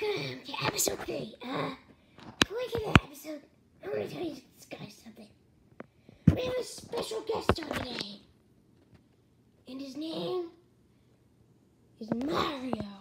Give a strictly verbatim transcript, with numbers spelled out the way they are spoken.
welcome to episode three. Uh, before we get to that episode, I want to tell you guys something. We have a special guest on today, and his name is Mario.